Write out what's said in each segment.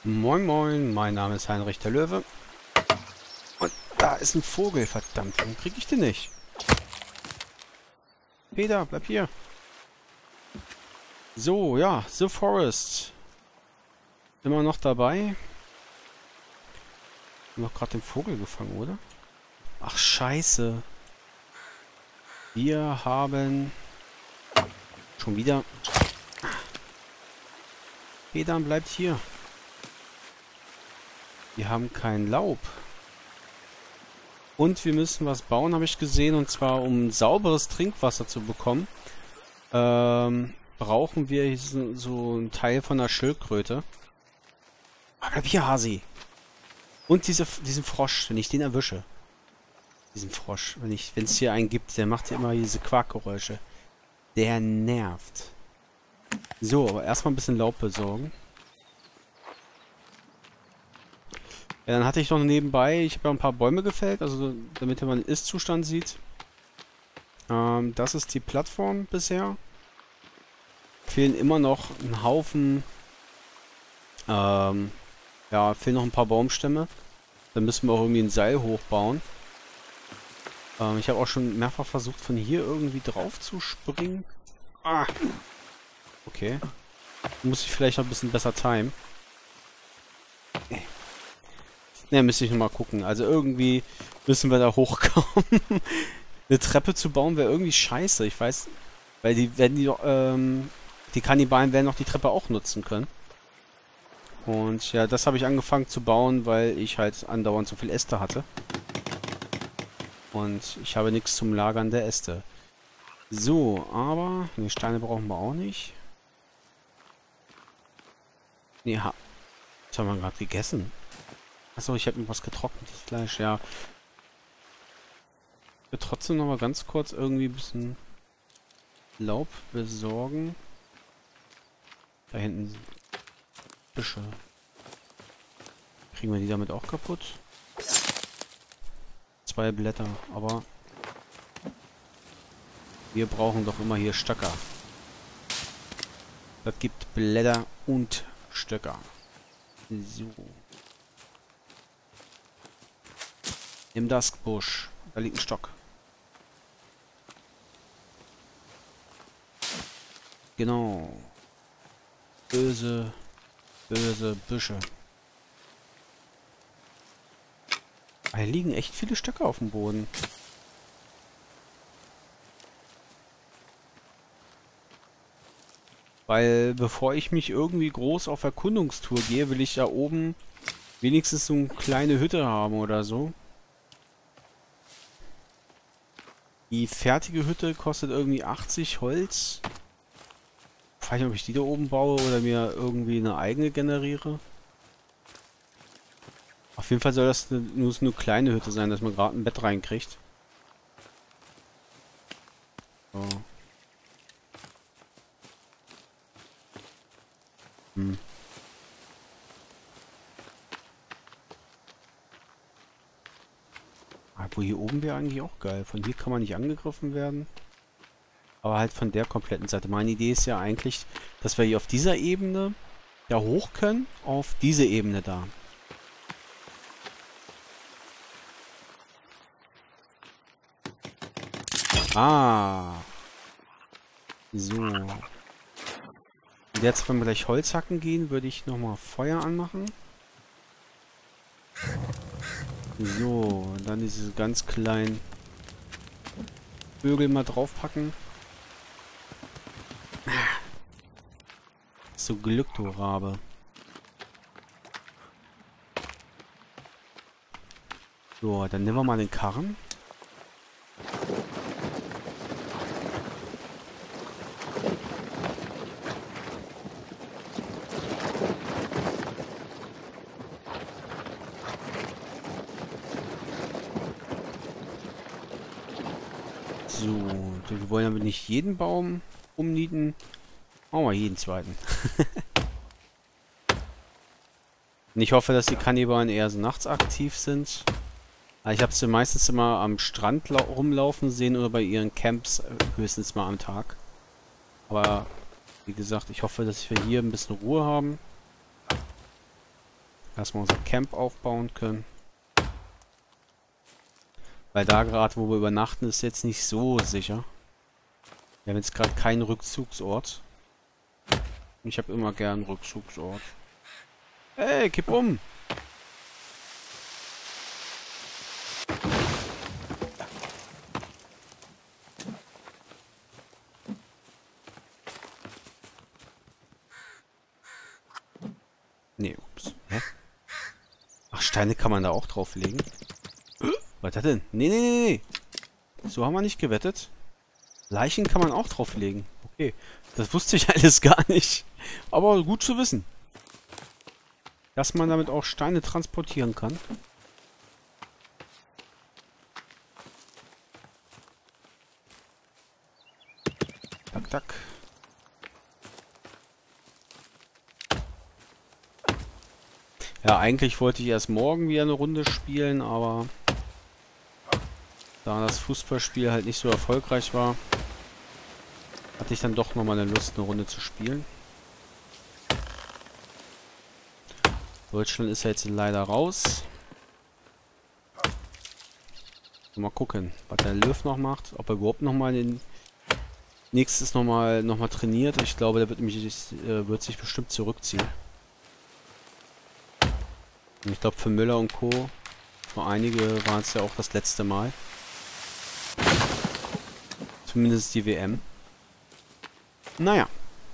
Moin Moin, mein Name ist Heinrich der Löwe. Und da ist ein Vogel, verdammt, warum krieg ich den nicht? Peter, bleib hier. So, ja, The Forest. Immer noch dabei. Haben noch gerade den Vogel gefangen, oder? Ach, scheiße. Wir haben... Schon wieder... Peter, bleibt hier. Wir haben kein Laub. Und wir müssen was bauen, habe ich gesehen. Und zwar, um sauberes Trinkwasser zu bekommen, brauchen wir so einen Teil von der Schildkröte. Ah, bleib hier, Hasi. Und diesen Frosch, wenn ich den erwische. Diesen Frosch, wenn es hier einen gibt, der macht ja immer diese Quakgeräusche. Der nervt. So, aber erstmal ein bisschen Laub besorgen. Ja, dann hatte ich noch nebenbei, ich habe ja ein paar Bäume gefällt, also damit man den Ist-Zustand sieht. Das ist die Plattform bisher. Fehlen immer noch ein Haufen, ja, fehlen noch ein paar Baumstämme. Dann müssen wir auch irgendwie ein Seil hochbauen. Ich habe auch schon mehrfach versucht, von hier irgendwie drauf zu springen. Ah! Okay. Muss ich vielleicht noch ein bisschen besser timen. Ne, müsste ich nochmal gucken. Also irgendwie müssen wir da hochkommen. Eine Treppe zu bauen wäre irgendwie scheiße. Ich weiß, weil die Kannibalen werden auch die Treppe auch nutzen können. Und ja, das habe ich angefangen zu bauen, weil ich halt andauernd so viel Äste hatte. Und ich habe nichts zum Lagern der Äste. So, aber... Ne, Steine brauchen wir auch nicht. Nee, das haben wir gerade gegessen. Achso, ich habe mir was getrocknetes Fleisch, ja. Ich will trotzdem noch mal ganz kurz irgendwie ein bisschen Laub besorgen. Da hinten sind Büsche. Kriegen wir die damit auch kaputt? 2 Blätter, aber wir brauchen doch immer hier Stöcker. Das gibt Blätter und Stöcker. So. Im Duskbusch. Da liegt ein Stock. Genau. Böse, böse Büsche. Da liegen echt viele Stöcke auf dem Boden. Weil bevor ich mich irgendwie groß auf Erkundungstour gehe, will ich da oben wenigstens so eine kleine Hütte haben oder so. Die fertige Hütte kostet irgendwie 80 Holz. Ich weiß nicht, ob ich die da oben baue oder mir irgendwie eine eigene generiere. Auf jeden Fall soll das nur so eine kleine Hütte sein, dass man gerade ein Bett reinkriegt. So. Wo hier oben wäre eigentlich auch geil. Von hier kann man nicht angegriffen werden. Aber halt von der kompletten Seite. Meine Idee ist ja eigentlich, dass wir hier auf dieser Ebene ja hoch können. Auf diese Ebene da. Ah. So. Und jetzt, wenn wir gleich Holz hacken gehen, würde ich nochmal Feuer anmachen. So, dann diese ganz kleinen Vögel mal draufpacken. So Glück, du Rabe. So, dann nehmen wir mal den Karren. So, wir wollen aber nicht jeden Baum umnieten. Machen wir jeden zweiten. Und ich hoffe, dass die Kannibalen eher so nachts aktiv sind. Ich habe sie meistens immer am Strand rumlaufen sehen oder bei ihren Camps höchstens mal am Tag. Aber wie gesagt, ich hoffe, dass wir hier ein bisschen Ruhe haben. Erstmal unser Camp aufbauen können. Weil da gerade, wo wir übernachten, ist jetzt nicht so sicher. Wir haben jetzt gerade keinen Rückzugsort. Ich habe immer gern einen Rückzugsort. Ey, kipp um! Nee, ups. Hä? Ach, Steine kann man da auch drauflegen. Was ist das denn? Nee, nee, nee, nee. So haben wir nicht gewettet. Leichen kann man auch drauflegen. Okay. Das wusste ich alles gar nicht. Aber gut zu wissen. Dass man damit auch Steine transportieren kann. Tak, tak. Ja, eigentlich wollte ich erst morgen wieder eine Runde spielen, aber da das Fußballspiel halt nicht so erfolgreich war, hatte ich dann doch nochmal eine Lust, eine Runde zu spielen. Deutschland ist ja jetzt leider raus. Mal gucken, was der Löw noch macht. Ob er überhaupt nochmal den nächstes nochmal trainiert. Ich glaube, der wird sich bestimmt zurückziehen. Und ich glaube, für Müller und Co. Für einige war es ja auch das letzte Mal. Zumindest die WM. Naja.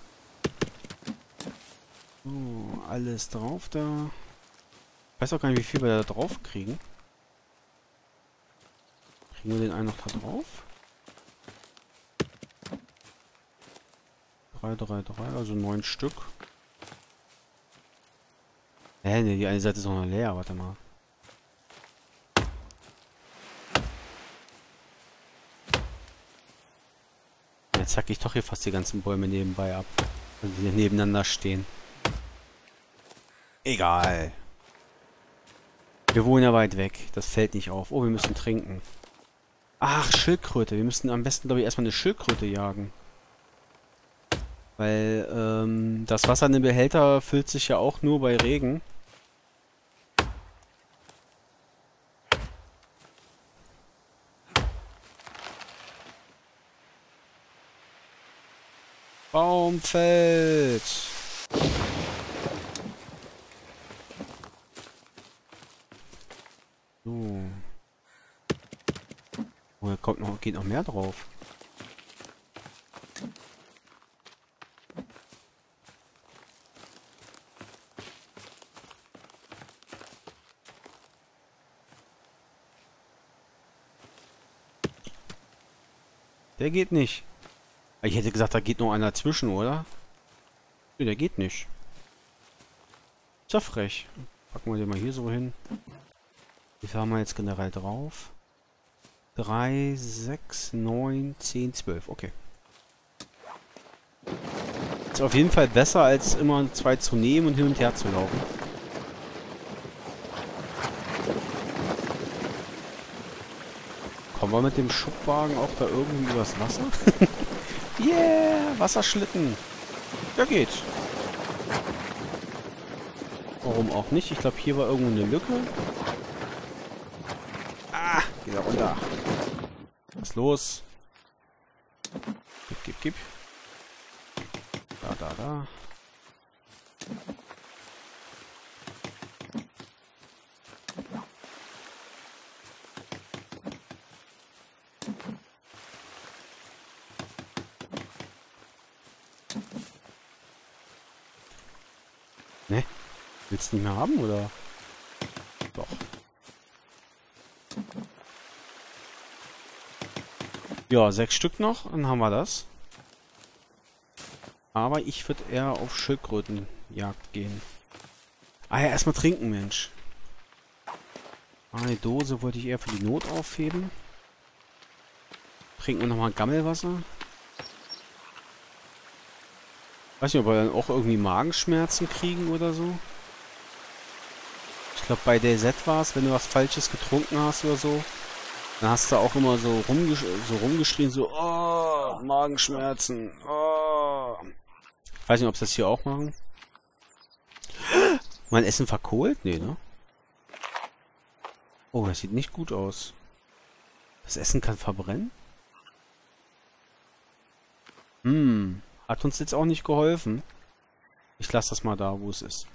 So, alles drauf da. Ich weiß auch gar nicht, wie viel wir da drauf kriegen. Kriegen wir den einen noch da drauf? 3, 3, 3, also 9 Stück. Ne, die eine Seite ist noch leer, warte mal. Jetzt zacke ich doch hier fast die ganzen Bäume nebenbei ab. Also die nebeneinander stehen. Egal. Wir wohnen ja weit weg. Das fällt nicht auf. Oh, wir müssen trinken. Ach, Schildkröte. Wir müssen am besten, glaube ich, erstmal eine Schildkröte jagen. Weil, das Wasser in den Behälter füllt sich ja auch nur bei Regen. Baum fällt. So. Oh, da geht noch mehr drauf. Der geht nicht. Ich hätte gesagt, da geht noch einer zwischen, oder? Nee, der geht nicht. Ist ja frech. Packen wir den mal hier so hin. Wie viel haben wir jetzt generell drauf? 3, 6, 9, 10, 12. Okay. Ist auf jeden Fall besser, als immer 2 zu nehmen und hin und her zu laufen. Kommen wir mit dem Schubwagen auch da irgendwie übers Wasser? Yeah, Wasserschlitten. Ja, geht. Warum auch nicht? Ich glaube, hier war irgendwo eine Lücke. Ah, geh da runter. Was ist los? Gib, gib, gib. Da, da, da. Ne? Willst du nicht mehr haben, oder? Doch. Ja, 6 Stück noch, dann haben wir das. Aber ich würde eher auf Schildkrötenjagd gehen. Ah ja, erstmal trinken, Mensch. Eine Dose wollte ich eher für die Not aufheben. Trinken wir nochmal Gammelwasser. Weiß nicht, ob wir dann auch irgendwie Magenschmerzen kriegen oder so. Ich glaube, bei DayZ war es, wenn du was Falsches getrunken hast oder so, dann hast du auch immer so rumgeschrien, so, oh, Magenschmerzen, oh. Ich weiß nicht, ob sie das hier auch machen. Mein Essen verkohlt? Nee, ne? Oh, das sieht nicht gut aus. Das Essen kann verbrennen? Hm. Hat uns jetzt auch nicht geholfen. Ich lasse das mal da, wo es ist.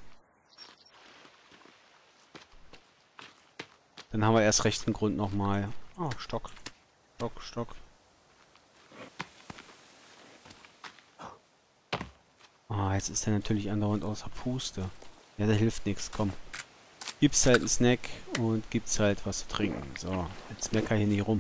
Dann haben wir erst recht einen Grund nochmal. Oh, Stock. Stock, Stock. Ah, jetzt ist er natürlich andauernd außer Puste. Ja, da hilft nichts, komm. Gibt's halt einen Snack und gibt's halt was zu trinken. So, jetzt mecker hier nicht rum.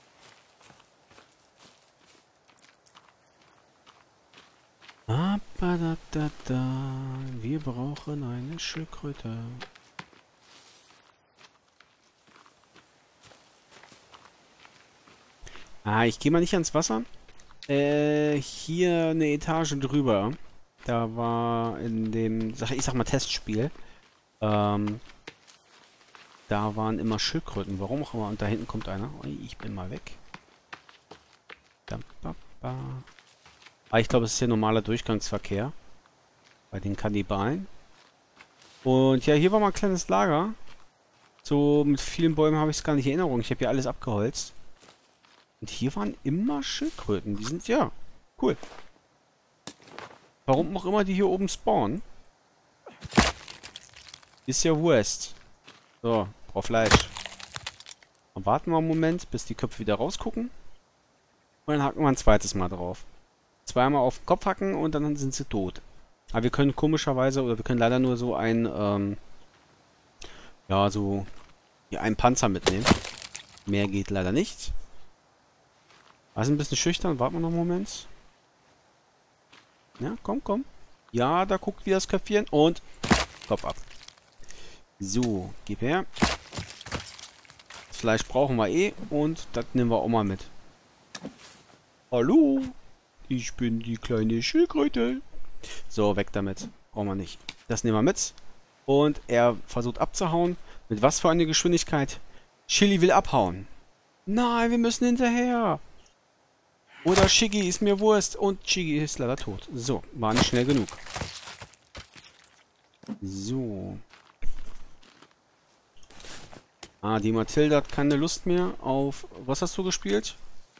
Ah, da, da, da. Wir brauchen eine Schildkröte. Ah, ich gehe mal nicht ans Wasser. Hier eine Etage drüber. Da war in dem, ich sag mal, Testspiel. Da waren immer Schildkröten. Warum auch immer. Und da hinten kommt einer. Ui, ich bin mal weg. Ah, ich glaube, es ist hier normaler Durchgangsverkehr. Bei den Kannibalen. Und ja, hier war mal ein kleines Lager. So mit vielen Bäumen habe ich es gar nicht in Erinnerung. Ich habe hier alles abgeholzt. Und hier waren immer Schildkröten. Die sind, ja, cool. Warum auch immer die hier oben spawnen. Ist ja Wurst. So, brauch Fleisch. Dann warten wir einen Moment, bis die Köpfe wieder rausgucken. Und dann hacken wir ein zweites Mal drauf. Zweimal auf den Kopf hacken und dann sind sie tot. Aber wir können komischerweise, oder wir können leider nur so ein, ja, so, hier einen Panzer mitnehmen. Mehr geht leider nicht. Also ein bisschen schüchtern, warten wir noch einen Moment. Ja, komm, komm. Ja, da guckt wieder das Köpfchen und Kopf ab. So, gib her. Das Fleisch brauchen wir eh und das nehmen wir auch mal mit. Hallo, ich bin die kleine Schildkröte. So, weg damit. Brauchen wir nicht. Das nehmen wir mit. Und er versucht abzuhauen. Mit was für eine Geschwindigkeit? Chili will abhauen. Nein, wir müssen hinterher. Oder Shiggy ist mir Wurst. Und Shiggy ist leider tot. So, war nicht schnell genug. So. Ah, die Mathilda hat keine Lust mehr auf... Was hast du gespielt?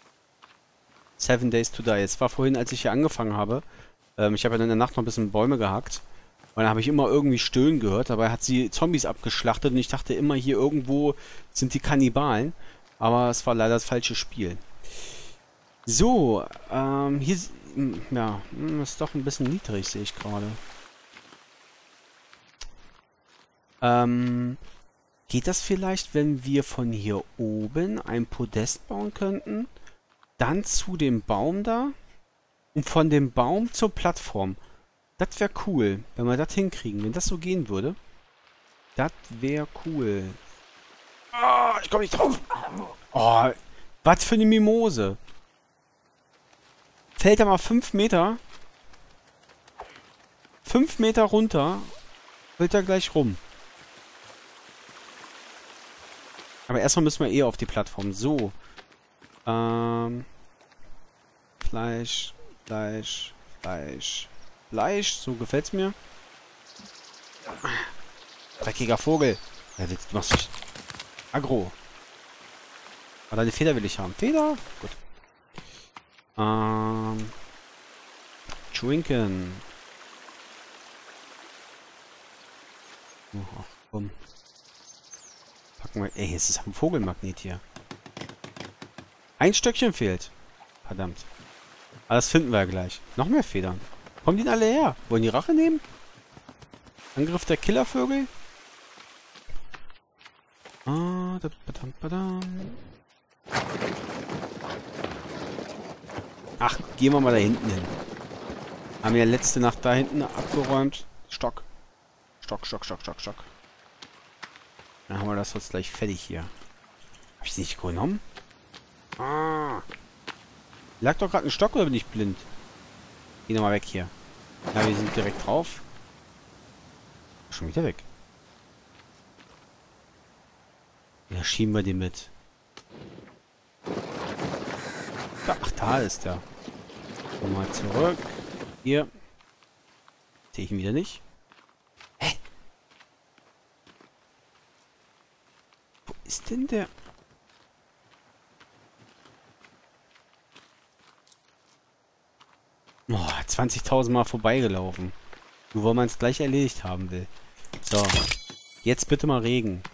7 Days to Die. Es war vorhin, als ich hier angefangen habe. Ich habe ja in der Nacht noch ein bisschen Bäume gehackt. Und dann habe ich immer irgendwie Stöhnen gehört. Dabei hat sie Zombies abgeschlachtet. Und ich dachte immer, hier irgendwo sind die Kannibalen. Aber es war leider das falsche Spiel. So, hier... Ja, ist doch ein bisschen niedrig, sehe ich gerade. Geht das vielleicht, wenn wir von hier oben ein Podest bauen könnten? Dann zu dem Baum da? Und von dem Baum zur Plattform. Das wäre cool, wenn wir das hinkriegen. Wenn das so gehen würde. Das wäre cool. Oh, ich komme nicht drauf. Oh, was für eine Mimose. Fällt er mal 5 Meter. 5 Meter runter. Fällt er gleich rum. Aber erstmal müssen wir eh auf die Plattform. So. Fleisch, Fleisch, Fleisch, Fleisch. So gefällt's mir. Dreckiger Vogel. Ja, du machst dich aggro. Aber deine Feder will ich haben. Feder? Gut. Trinken. Oh, komm. Packen wir. Ey, jetzt ist ein Vogelmagnet hier. Ein Stöckchen fehlt. Verdammt. Aber das finden wir ja gleich. Noch mehr Federn. Kommen die denn alle her? Wollen die Rache nehmen? Angriff der Killervögel? Ah, da, badam, badam. Ach, gehen wir mal da hinten hin. Haben ja letzte Nacht da hinten abgeräumt. Stock. Stock, Stock, Stock, Stock, Stock. Dann haben wir das jetzt gleich fertig hier. Hab ich nicht genommen? Ah. Lag doch gerade ein Stock oder bin ich blind? Geh nochmal weg hier. Ja, wir sind direkt drauf. Schon wieder weg. Ja, schieben wir den mit. Ach, da ist der. Mal zurück. Hier. Sehe ich ihn wieder nicht. Hä? ist denn der... Oh, 20.000 Mal vorbeigelaufen. Nur weil man es gleich erledigt haben will. So. Jetzt bitte mal Regen.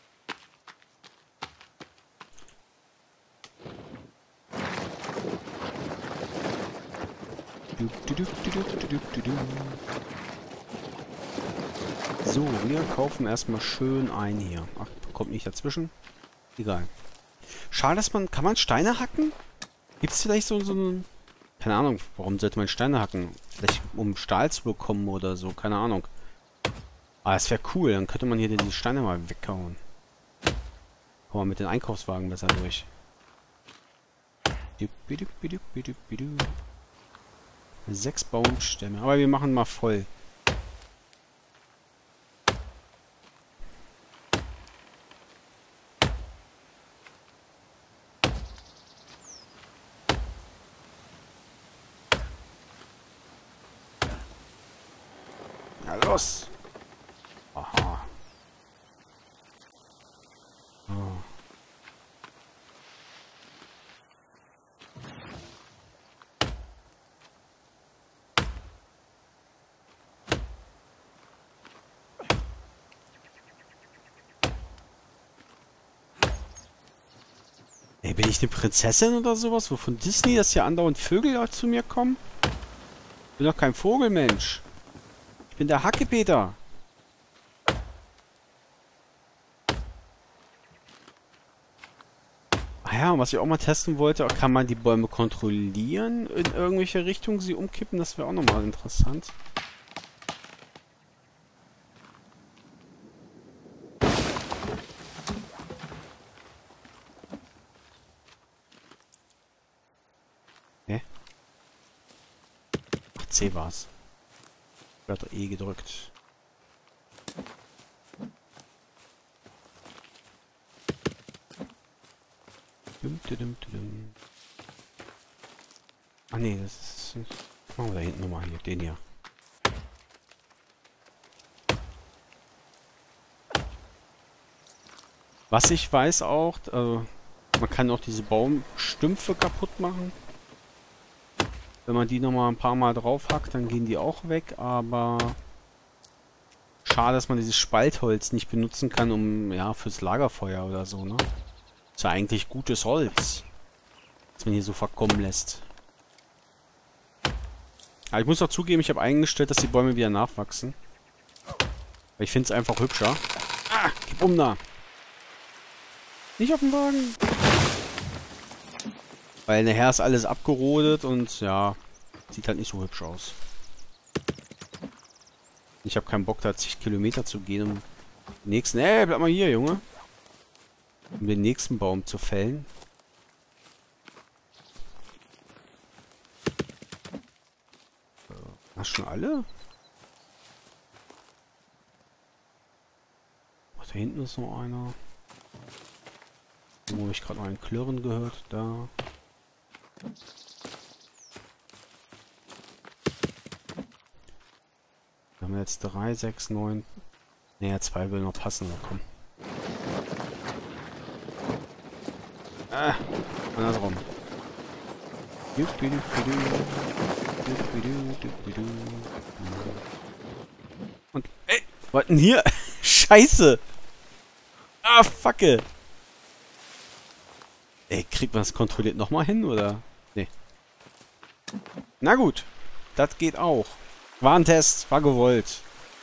So, wir kaufen erstmal schön ein hier. Ach, kommt nicht dazwischen. Egal. Schade, dass man... Kann man Steine hacken? Gibt es vielleicht so ein... Keine Ahnung, warum sollte man Steine hacken? Vielleicht um Stahl zu bekommen oder so, keine Ahnung. Aber es wäre cool, dann könnte man hier die Steine mal weghauen. Kommen wir mit den Einkaufswagen besser durch. 6 Baumstämme. Aber wir machen mal voll. Na los! Aha. Oh. Ey, bin ich eine Prinzessin oder sowas? Wovon Disney, dass hier andauernd Vögel zu mir kommen? Ich bin doch kein Vogelmensch. Ich bin der Hackepeter. Ah ja, und was ich auch mal testen wollte, kann man die Bäume kontrollieren, in irgendwelche Richtungen sie umkippen? Das wäre auch nochmal interessant. Hä? Ach, C war's. Ich hatte E gedrückt. Ah ne, das ist... Machen wir da hinten nochmal hier, den hier. Was ich weiß auch, man kann auch diese Baumstümpfe kaputt machen. Wenn man die nochmal ein paar Mal drauf hackt, dann gehen die auch weg, aber... Schade, dass man dieses Spaltholz nicht benutzen kann, um, ja, fürs Lagerfeuer oder so, ne? Ist ja eigentlich gutes Holz, das man hier so verkommen lässt. Aber ich muss auch zugeben, ich habe eingestellt, dass die Bäume wieder nachwachsen. Weil ich finde es einfach hübscher. Ah, gib um da. Nicht auf den Wagen. Weil nachher ist alles abgerodet und ja, sieht halt nicht so hübsch aus. Ich habe keinen Bock, da zig Kilometer zu gehen, um den nächsten... Ey, bleib mal hier, Junge. Um den nächsten Baum zu fällen. Hast schon alle? Ach, da hinten ist noch einer. Wo habe ich gerade noch ein Klirren gehört? Da. Wir haben jetzt 3, 6, 9. Naja, 2 will noch passen. Komm. Ah, andersrum. Und, ey, was denn hier? Scheiße! Ah, facke! Ey, kriegt man das kontrolliert nochmal hin, oder? Nee. Na gut. Das geht auch. War ein Test. War gewollt.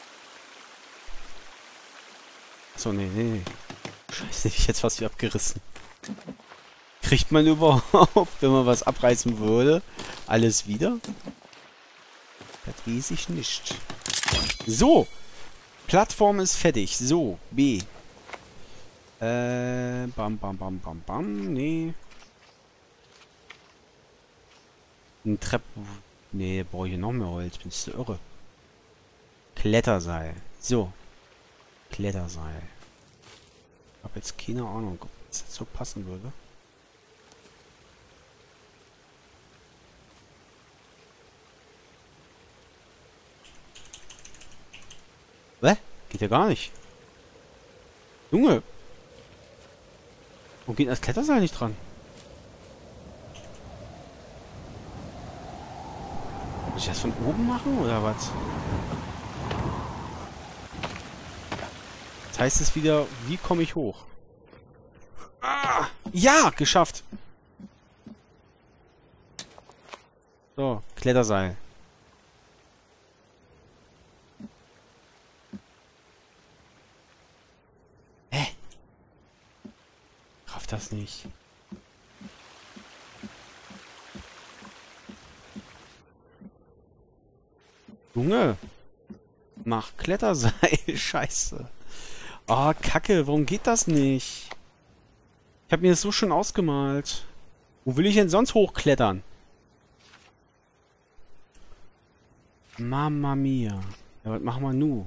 Achso, nee. Scheiße, ich hätte fast wieder abgerissen. Kriegt man überhaupt, wenn man was abreißen würde, alles wieder? Das weiß ich nicht. So. Plattform ist fertig. So, B. Bam. Nee. Ein Nee, brauche ich noch mehr Holz. Bist du irre? Kletterseil. So. Kletterseil. Ich habe jetzt keine Ahnung, ob das jetzt so passen würde. Was? Geht ja gar nicht. Junge. Wo geht das Kletterseil nicht dran? Muss ich das von oben machen oder was? Das heißt es wieder, wie komme ich hoch? Ah, ja, geschafft. So, Kletterseil. Hä? Kraft das nicht. Junge. Mach Kletterseil. Scheiße. Oh, Kacke. Warum geht das nicht? Ich habe mir das so schön ausgemalt. Wo will ich denn sonst hochklettern? Mamma mia. Ja, was machen wir nun?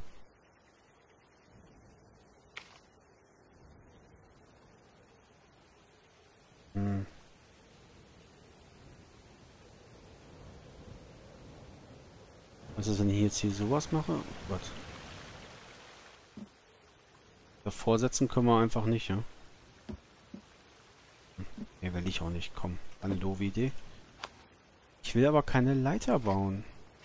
Was ist, wenn ich jetzt hier sowas mache? Oh Gott. Davor setzen können wir einfach nicht, ja? Ne, will ich auch nicht. Komm, eine doofe Idee. Ich will aber keine Leiter bauen.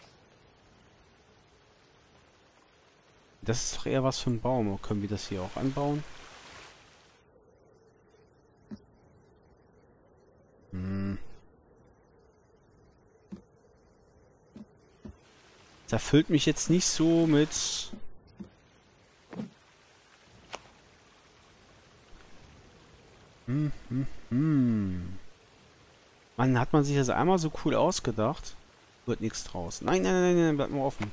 Das ist doch eher was für ein Baum. Oder können wir das hier auch anbauen? Hm. Das erfüllt mich jetzt nicht so mit... Mann, hat man sich das einmal so cool ausgedacht? Wird nichts draus. Nein, nein, nein, nein, bleibt mal offen.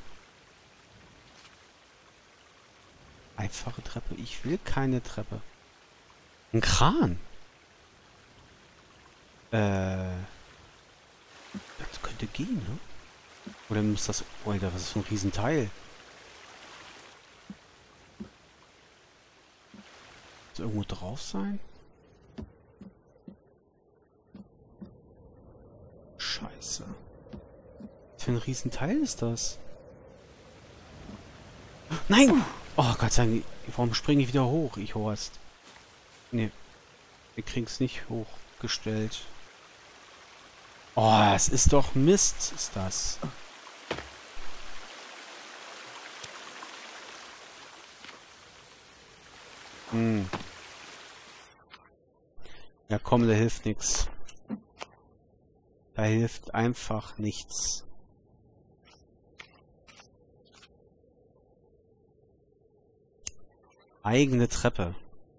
Einfache Treppe. Ich will keine Treppe. Ein Kran. Das könnte gehen, ne? Oder muss das... Alter, was ist für ein Riesenteil? Muss irgendwo drauf sein? Scheiße. Was für ein Riesenteil ist das? Nein! Oh Gott sei Dank, warum springe ich wieder hoch, ich Horst? Nee, wir kriegen es nicht hochgestellt. Oh, es ist doch Mist, ist das. Ja komm, da hilft nichts. Da hilft einfach nichts. Eigene Treppe.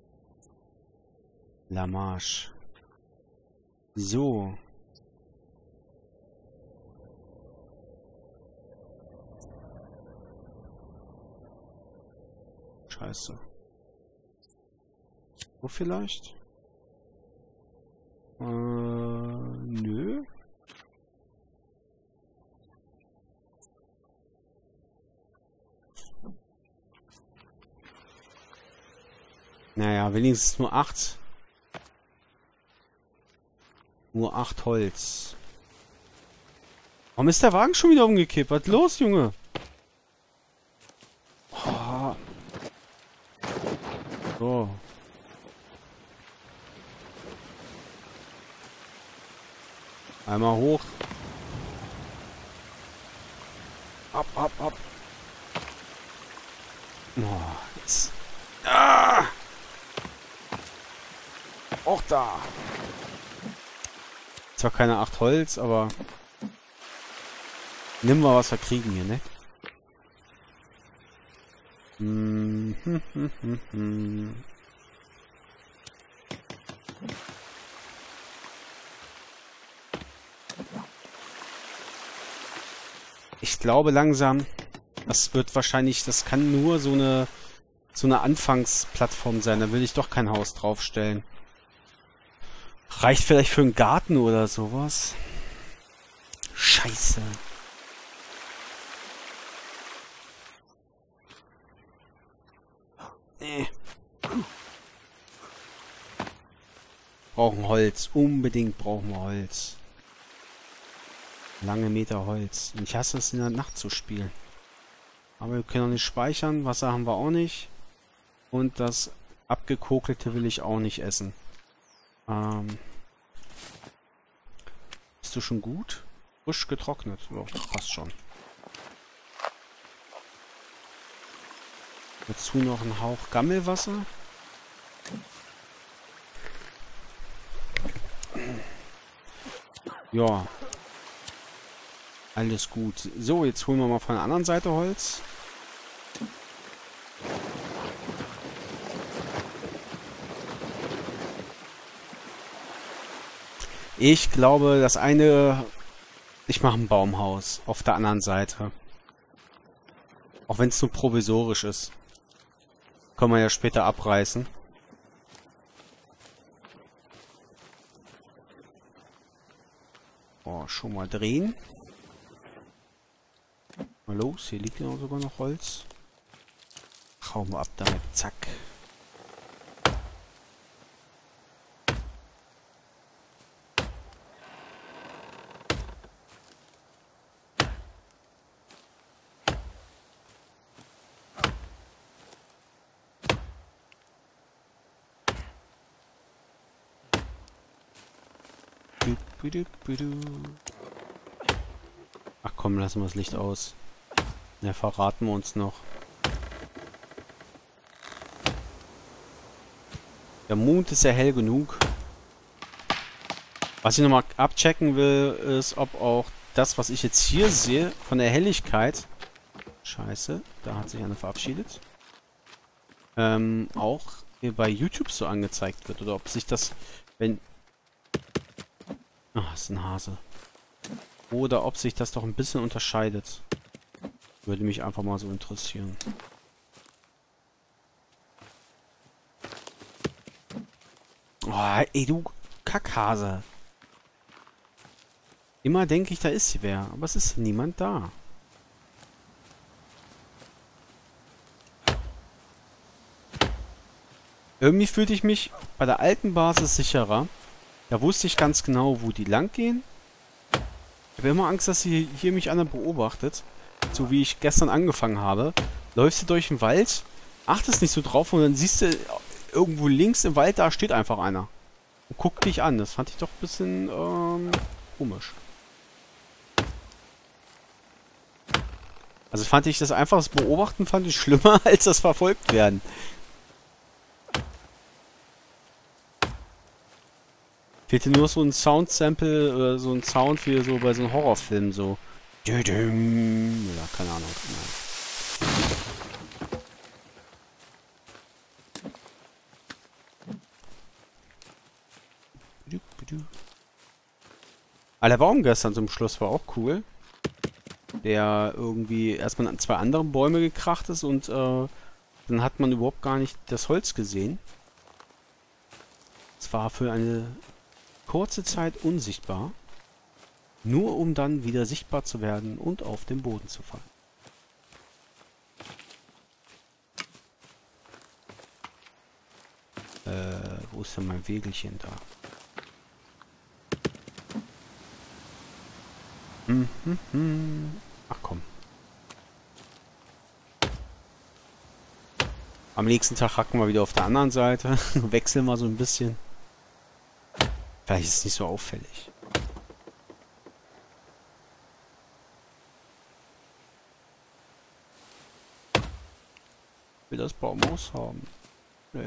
La Marche. So. Scheiße. Wo vielleicht? Nö. Naja, wenigstens nur 8. Nur 8 Holz. Warum ist der Wagen schon wieder umgekippt? Was ist los, Junge? Oh. So. Einmal hoch. Ab, ab, ab. Oh, jetzt. Ah! Auch da. Zwar keine 8 Holz, aber nimm mal, was wir kriegen hier, ne? Ich glaube langsam, das wird wahrscheinlich, das kann nur so eine Anfangsplattform sein. Da will ich doch kein Haus draufstellen. Reicht vielleicht für einen Garten oder sowas. Scheiße. Nee. Brauchen Holz. Unbedingt brauchen wir Holz. Lange Meter Holz. Und ich hasse es, in der Nacht zu spielen. Aber wir können auch nicht speichern. Wasser haben wir auch nicht. Und das abgekokelte will ich auch nicht essen. Ähm, bist du schon gut? Frisch getrocknet. Ja, das passt schon. Dazu noch ein Hauch Gammelwasser. Ja. Alles gut. So, jetzt holen wir mal von der anderen Seite Holz. Ich glaube, das eine... Ich mache ein Baumhaus auf der anderen Seite. Auch wenn es nur provisorisch ist. Können wir ja später abreißen. Oh, schon mal drehen. Mal los, hier liegt ja sogar noch Holz. Hauen wir ab damit, zack. Ach komm, lassen wir das Licht aus. Ja, verraten wir uns noch. Der Mond ist ja hell genug. Was ich nochmal abchecken will, ist, ob auch das, was ich jetzt hier sehe, von der Helligkeit... Scheiße, da hat sich einer verabschiedet. Auch hier bei YouTube so angezeigt wird. Oder ob sich das, wenn... Ach, ist ein Hase. Oder ob sich das doch ein bisschen unterscheidet. Würde mich einfach mal so interessieren. Oh, ey, du Kackhase. Immer denke ich, da ist wer. Aber es ist niemand da. Irgendwie fühlte ich mich bei der alten Basis sicherer. Da wusste ich ganz genau, wo die lang gehen. Ich habe immer Angst, dass sie hier mich einer beobachtet. So wie ich gestern angefangen habe. Läufst du durch den Wald, achtest nicht so drauf und dann siehst du irgendwo links im Wald, da steht einfach einer. Und guckt dich an. Das fand ich doch ein bisschen komisch. Also fand ich das einfach, das Beobachten fand ich schlimmer als das Verfolgt werden. Fehlte nur so ein Sound-Sample oder so ein Sound für so bei so einem Horrorfilm so. Oder keine Ahnung. Ah, der Baum gestern zum Schluss war auch cool. Der irgendwie erstmal an zwei anderen Bäume gekracht ist und dann hat man überhaupt gar nicht das Holz gesehen. Es war für eine kurze Zeit unsichtbar, nur um dann wieder sichtbar zu werden und auf den Boden zu fallen. Wo ist denn mein Wägelchen da? Ach komm. Am nächsten Tag hacken wir wieder auf der anderen Seite. Wechseln wir so ein bisschen. Vielleicht ist es nicht so auffällig. Ich will das Baumhaus haben. Nee.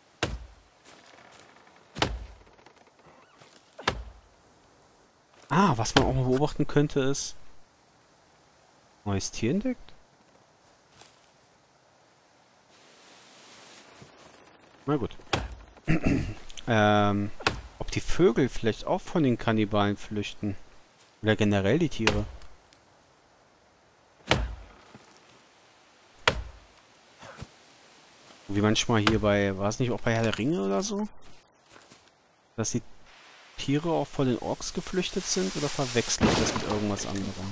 Ah, was man auch mal beobachten könnte ist... Neues Tier entdeckt? Na gut. Ob die Vögel vielleicht auch von den Kannibalen flüchten? Oder generell die Tiere? Wie manchmal hier bei... War es nicht auch bei Herr der Ringe oder so? Dass die Tiere auch vor den Orks geflüchtet sind? Oder verwechsel ich das mit irgendwas anderem?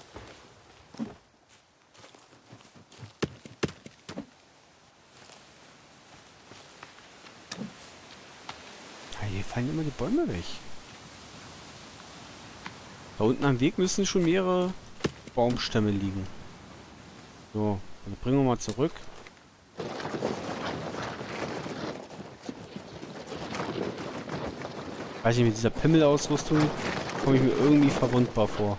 Hier fallen immer die Bäume weg. Da unten am Weg müssen schon mehrere Baumstämme liegen. So, dann bringen wir mal zurück. Weiß nicht, mit dieser Pimmelausrüstung komme ich mir irgendwie verwundbar vor.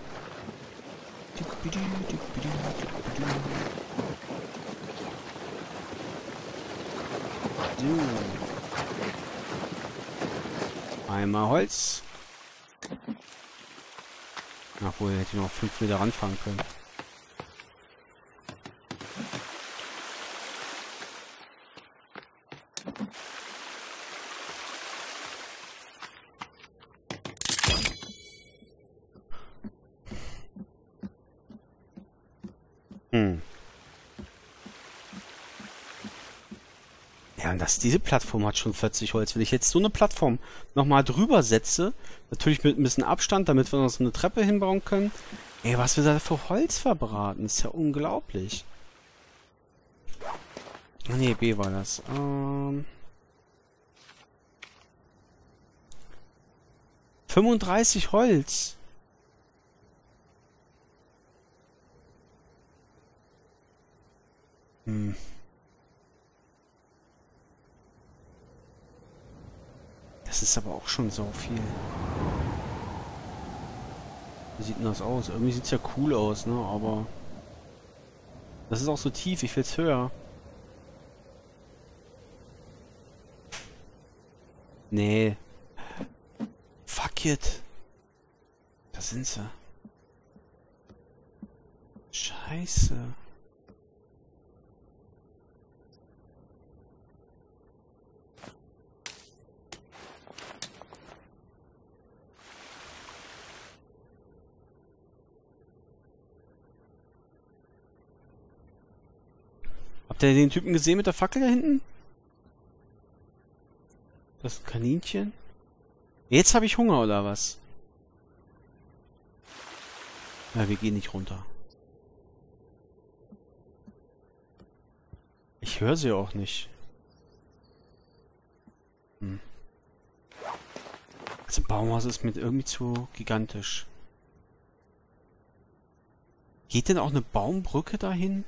So. Einmal Holz. Obwohl, hätte ich noch 5 Meter ranfahren können. Ja, und diese Plattform hat schon 40 Holz. Wenn ich jetzt so eine Plattform nochmal drüber setze, natürlich mit ein bisschen Abstand, damit wir noch so eine Treppe hinbauen können. Ey, was wir da für Holz verbraten, ist ja unglaublich. Ah, nee, B war das. 35 Holz. Das ist aber auch schon so viel. Wie sieht denn das aus? Irgendwie sieht es ja cool aus, ne? Aber das ist auch so tief. Ich will's höher. Nee. Fuck it. Da sind sie. Scheiße. Habt ihr den Typen gesehen mit der Fackel da hinten? Das ist ein Kaninchen. Jetzt habe ich Hunger, oder was? Ja, wir gehen nicht runter. Ich höre sie auch nicht. Also Baumhaus ist mir irgendwie zu gigantisch. Geht denn auch eine Baumbrücke dahin?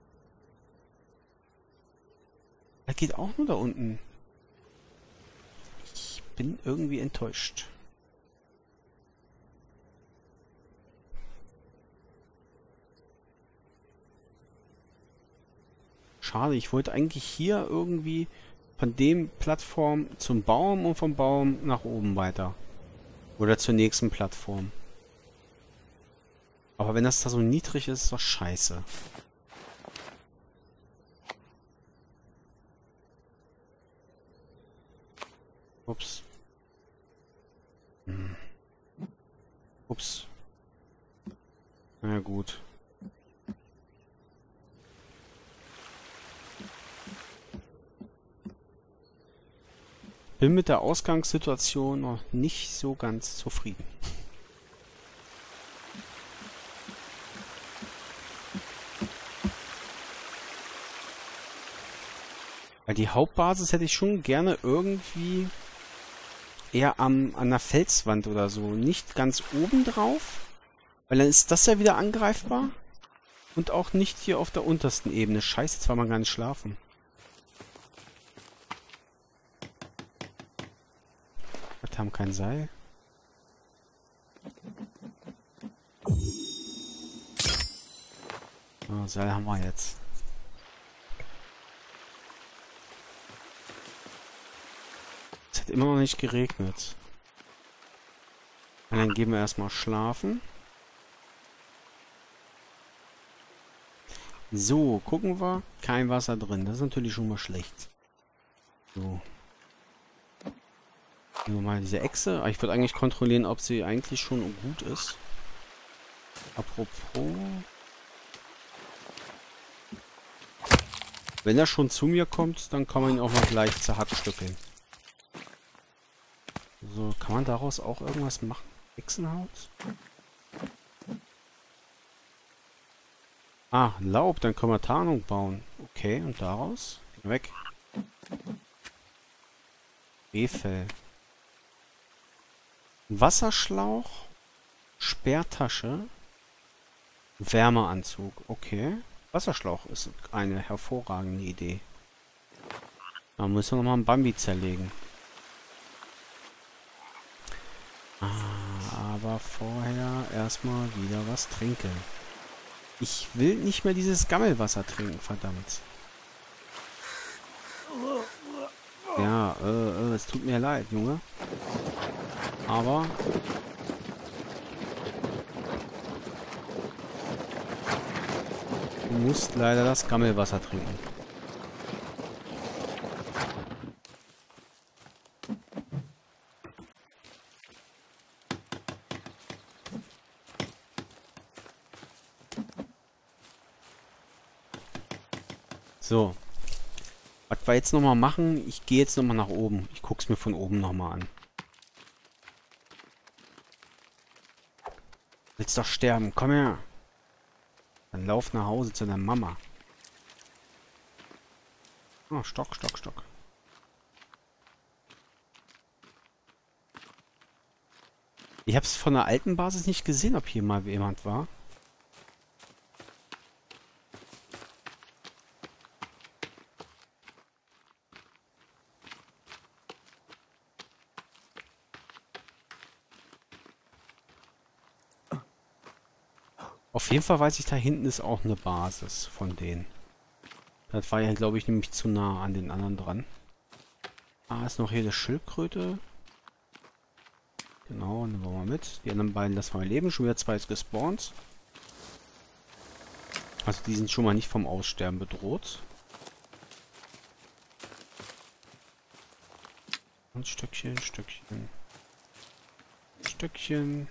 Er geht auch nur da unten. Ich bin irgendwie enttäuscht. Schade, ich wollte eigentlich hier irgendwie von dem Plattform zum Baum und vom Baum nach oben weiter. Oder zur nächsten Plattform. Aber wenn das da so niedrig ist, ist doch scheiße. Ups. Ups. Na gut. Bin mit der Ausgangssituation noch nicht so ganz zufrieden. Weil die Hauptbasis hätte ich schon gerne irgendwie eher an der Felswand oder so. Nicht ganz oben drauf. Weil dann ist das ja wieder angreifbar. Und auch nicht hier auf der untersten Ebene. Scheiße, jetzt war man gar nicht schlafen. Wir haben kein Seil. Oh, Seil haben wir jetzt. Es hat immer noch nicht geregnet. Und dann gehen wir erstmal schlafen. So, gucken wir. Kein Wasser drin. Das ist natürlich schon mal schlecht. So. Nehmen wir mal diese Echse. Ich würde eigentlich kontrollieren, ob sie eigentlich schon gut ist. Apropos. Wenn er schon zu mir kommt, dann kann man ihn auch mal gleich zerhackstückeln. So, kann man daraus auch irgendwas machen? Echsenhaus? Ah, Laub, dann können wir Tarnung bauen. Okay, und daraus? Weg. Rehfell. Wasserschlauch, Sperrtasche, Wärmeanzug. Okay. Wasserschlauch ist eine hervorragende Idee. Da müssen wir nochmal einen Bambi zerlegen. aber vorher erstmal wieder was trinken. Ich will nicht mehr dieses Gammelwasser trinken, verdammt. Ja, es tut mir leid, Junge. Aber du musst leider das Gammelwasser trinken. So. Was wir jetzt nochmal machen, ich gehe jetzt nochmal nach oben. Ich gucke es mir von oben nochmal an. Willst doch sterben, komm her. Dann lauf nach Hause zu deiner Mama. Oh, Stock, Stock, Stock. Ich habe es von der alten Basis nicht gesehen, ob hier mal jemand war. Auf jeden Fall weiß ich, da hinten ist auch eine Basis von denen. Das war ja, glaube ich, nämlich zu nah an den anderen dran. Ah, ist noch hier eine Schildkröte. Genau, nehmen wir mal mit. Die anderen beiden lassen wir leben. Schon wieder 2 ist gespawnt. Also die sind schon mal nicht vom Aussterben bedroht. Und Stöckchen, Stöckchen. Stöckchen.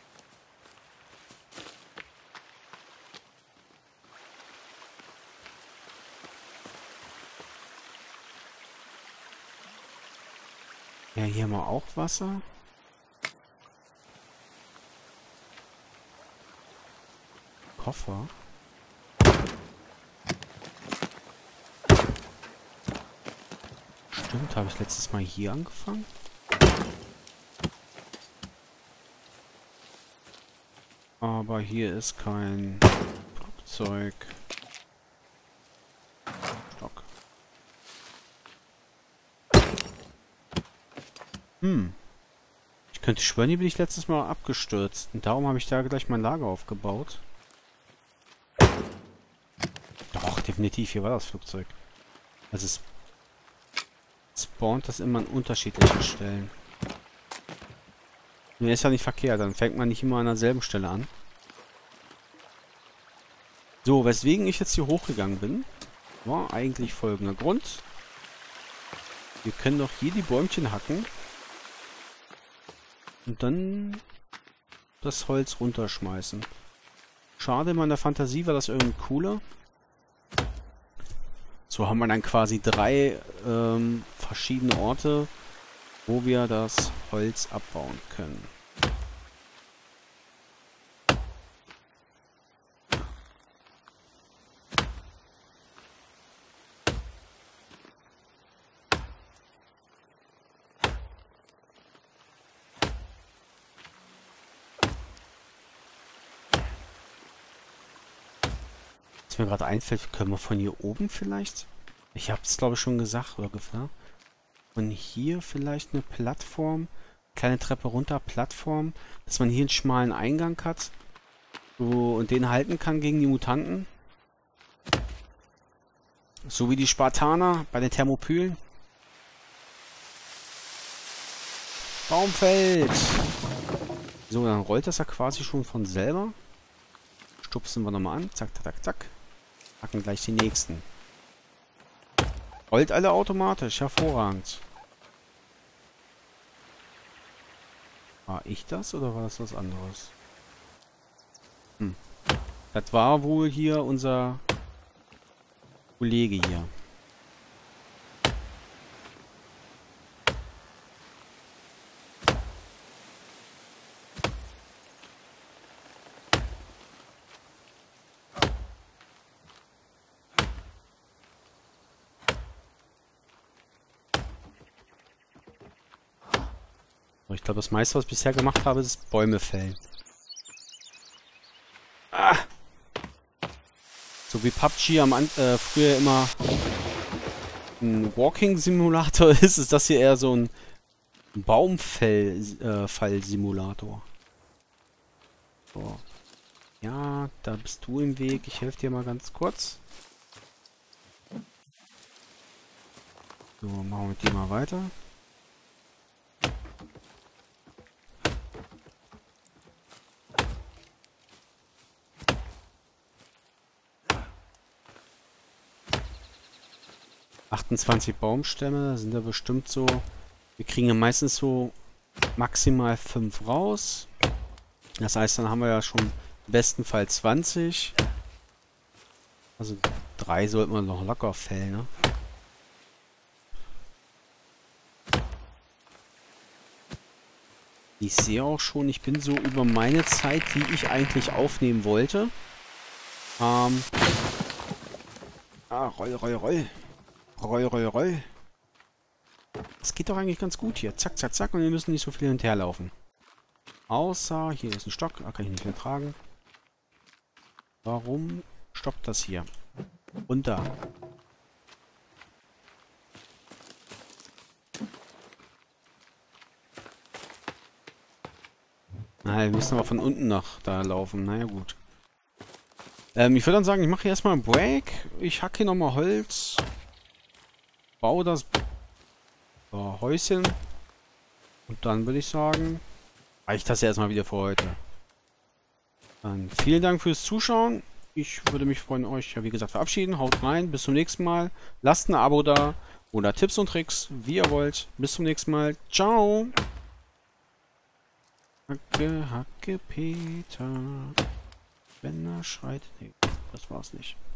Ja, hier haben wir auch Wasser. Koffer. Stimmt, habe ich letztes Mal hier angefangen? Aber hier ist kein Flugzeug. Stock. Ich könnte schwören, hier bin ich letztes Mal abgestürzt. Und darum habe ich da gleich mein Lager aufgebaut. Doch, definitiv, hier war das Flugzeug. Also es spawnt das immer an unterschiedlichen Stellen. Nee, ist ja nicht verkehrt, dann fängt man nicht immer an derselben Stelle an. So, weswegen ich jetzt hier hochgegangen bin, war eigentlich folgender Grund. Wir können doch hier die Bäumchen hacken. Und dann das Holz runterschmeißen. Schade, in meiner Fantasie war das irgendwie cooler. So haben wir dann quasi 3 verschiedene Orte, wo wir das Holz abbauen können. Was mir gerade einfällt, können wir von hier oben vielleicht? Ich habe es glaube ich schon gesagt oder gefragt. Von hier vielleicht eine Plattform, kleine Treppe runter, Plattform, dass man hier einen schmalen Eingang hat so, und den halten kann gegen die Mutanten. So wie die Spartaner bei den Thermopylen. Baumfeld! So, dann rollt das ja quasi schon von selber. Stupsen wir nochmal an. Zack, zack, zack, zack. Packen gleich die nächsten. Rollt alle automatisch. Hervorragend. War ich das oder war das was anderes? Das war wohl hier unser Kollege hier. Ich glaube, das meiste, was ich bisher gemacht habe, ist Bäume fällen. Ah! So wie PUBG früher immer ein Walking-Simulator ist das hier eher so ein Baumfall-Simulator. So. Ja, da bist du im Weg. Ich helfe dir mal ganz kurz. So, machen wir mit dir mal weiter. ...28 Baumstämme, sind da bestimmt so... Wir kriegen ja meistens so maximal 5 raus. Das heißt, dann haben wir ja schon im besten Fall 20. Also 3 sollten wir noch locker fällen, ne? Ich sehe auch schon, ich bin so über meine Zeit, die ich eigentlich aufnehmen wollte. Roll, roll, roll. Roll, roll, roll. Das geht doch eigentlich ganz gut hier. Zack, zack, zack. Und wir müssen nicht so viel hinterherlaufen. Außer, hier ist ein Stock. Da kann ich nicht mehr tragen. Warum stoppt das hier? Runter. Na, wir müssen aber von unten nach da laufen. Naja, gut. Ich würde dann sagen, ich mache hier erstmal einen Break. Ich hacke hier nochmal Holz. Baue das Häuschen. Und dann würde ich sagen, reicht das erstmal wieder für heute. Dann vielen Dank fürs Zuschauen. Ich würde mich freuen, euch ja wie gesagt verabschieden. Haut rein, bis zum nächsten Mal. Lasst ein Abo da oder Tipps und Tricks, wie ihr wollt. Bis zum nächsten Mal. Ciao. Hacke, Hacke, Peter. Wenn er schreit. Nee, das war's nicht.